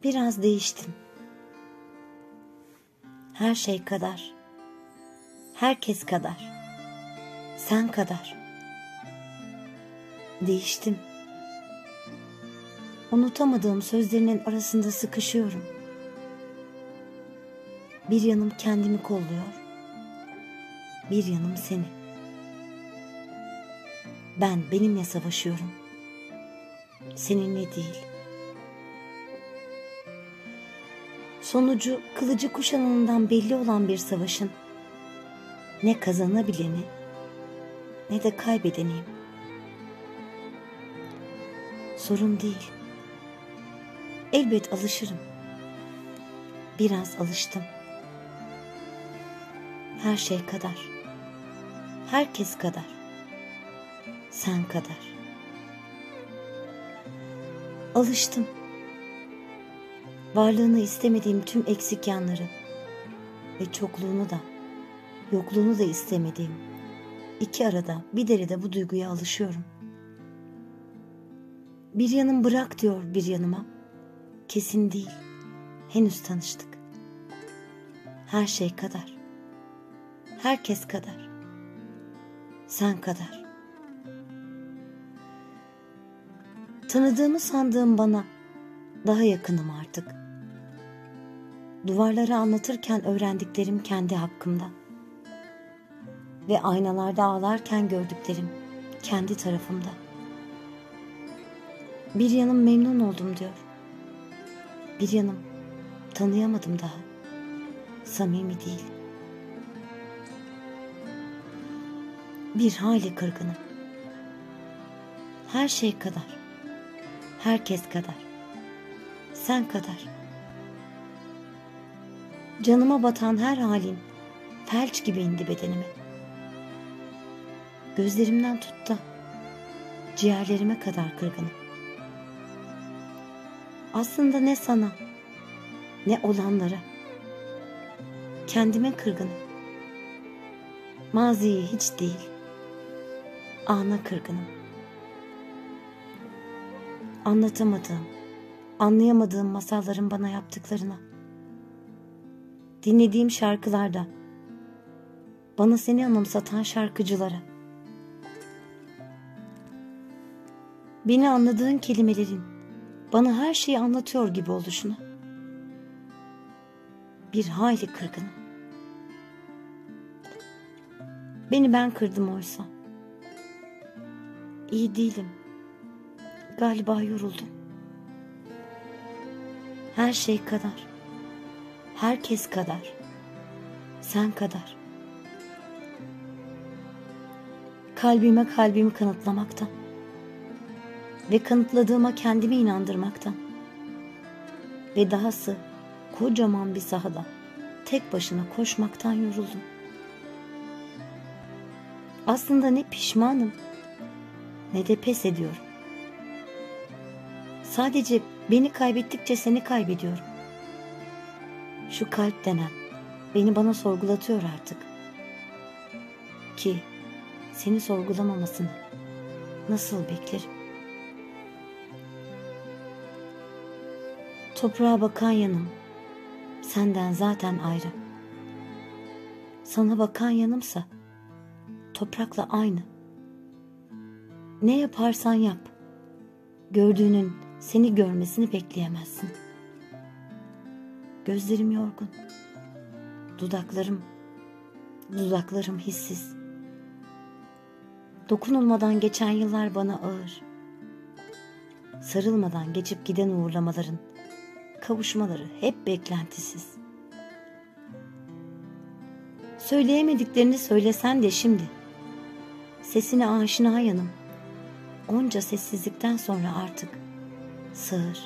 Biraz değiştim. Her şey kadar, herkes kadar, sen kadar. Değiştim. Unutamadığım sözlerinin arasında sıkışıyorum. Bir yanım kendimi kolluyor, bir yanım seni. Ben benimle savaşıyorum, seninle değil. Sonucu kılıcı kuşananından belli olan bir savaşın ne kazanabileni ne de kaybedeniyim. Sorun değil. Elbet alışırım. Biraz alıştım. Her şey kadar, herkes kadar, sen kadar. Alıştım. Varlığını istemediğim tüm eksik yanları ve çokluğunu da, yokluğunu da istemediğim iki arada bir derede bu duyguya alışıyorum. Bir yanım bırak diyor bir yanıma. Kesin değil. Henüz tanıştık. Her şey kadar. Herkes kadar. Sen kadar. Tanıdığımı sandığım bana daha yakınım artık. Duvarlara anlatırken öğrendiklerim kendi hakkımda. Ve aynalarda ağlarken gördüklerim kendi tarafımda. Bir yanım memnun oldum diyor. Bir yanım tanıyamadım daha. Samimi değil. Bir hayli kırgınım. Her şey kadar. Herkes kadar. Sen kadar. Canıma batan her halin felç gibi indi bedenime. Gözlerimden tut da ciğerlerime kadar kırgınım. Aslında ne sana ne olanlara, kendime kırgınım. Maziye hiç değil, ana kırgınım. Anlatamadığım, anlayamadığım masalların bana yaptıklarına, dinlediğim şarkılarda bana seni anımsatan şarkıcılara, beni anladığın kelimelerin bana her şeyi anlatıyor gibi oluşuna bir hayli kırgınım. Beni ben kırdım oysa. İyi değilim. Galiba yoruldum. Her şey kadar, herkes kadar, sen kadar. Kalbime kalbimi kanıtlamaktan ve kanıtladığıma kendimi inandırmaktan ve dahası kocaman bir sahada tek başına koşmaktan yoruldum. Aslında ne pişmanım ne de pes ediyorum. Sadece beni kaybettikçe seni kaybediyorum. Şu kalp denen beni bana sorgulatıyor artık. Ki seni sorgulamamasını nasıl beklerim? Toprağa bakan yanım senden zaten ayrı. Sana bakan yanımsa toprakla aynı. Ne yaparsan yap, gördüğünün seni görmesini bekleyemezsin. Gözlerim yorgun, dudaklarım hissiz. Dokunulmadan geçen yıllar bana ağır. Sarılmadan geçip giden uğurlamaların kavuşmaları hep beklentisiz. Söyleyemediklerini söylesen de şimdi sesine aşina yanım onca sessizlikten sonra artık sığır.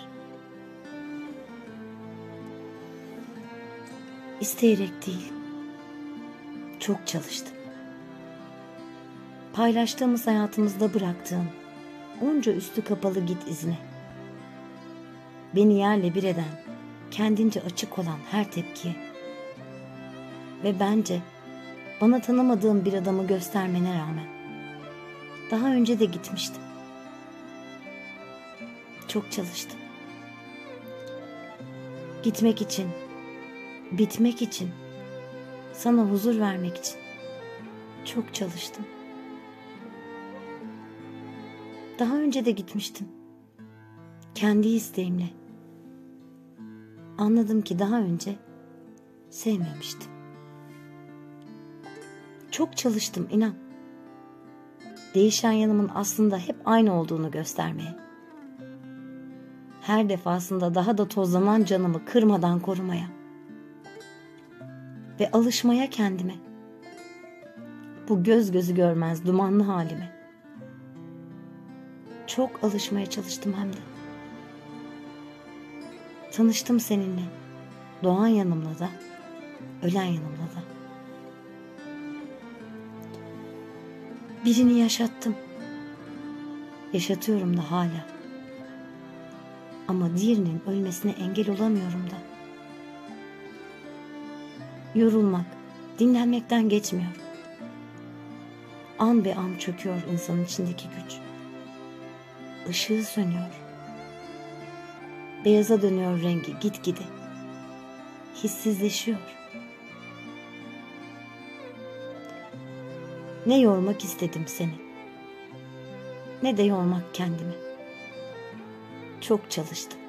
İsteyerek değil, çok çalıştım. Paylaştığımız hayatımızda bıraktığım onca üstü kapalı git izine, beni yerle bir eden, kendince açık olan her tepkiye ve bence bana tanımadığım bir adamı göstermene rağmen daha önce de gitmiştim. Çok çalıştım. Gitmek için, bitmek için, sana huzur vermek için çok çalıştım. Daha önce de gitmiştim. Kendi isteğimle. Anladım ki daha önce sevmemiştim. Çok çalıştım, inan. Değişen yanımın aslında hep aynı olduğunu göstermeye. Her defasında daha da tozlanan canımı kırmadan korumaya. Ve alışmaya kendime. Bu göz gözü görmez dumanlı halime. Çok alışmaya çalıştım hem de. Tanıştım seninle. Doğan yanımla da, ölen yanımla da. Birini yaşattım. Yaşatıyorum da hala. Ama diğerinin ölmesine engel olamıyorum da. Yorulmak, dinlenmekten geçmiyor. An be an çöküyor insanın içindeki güç. Işığı sönüyor. Beyaza dönüyor rengi gitgide. Hissizleşiyor. Ne yormak istedim seni, ne de yormak kendimi. Çok çalıştım.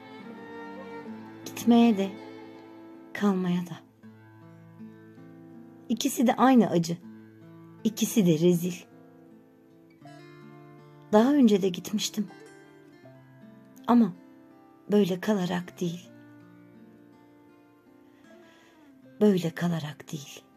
Gitmeye de, kalmaya da. İkisi de aynı acı. İkisi de rezil. Daha önce de gitmiştim. Ama böyle kalarak değil. Böyle kalarak değil.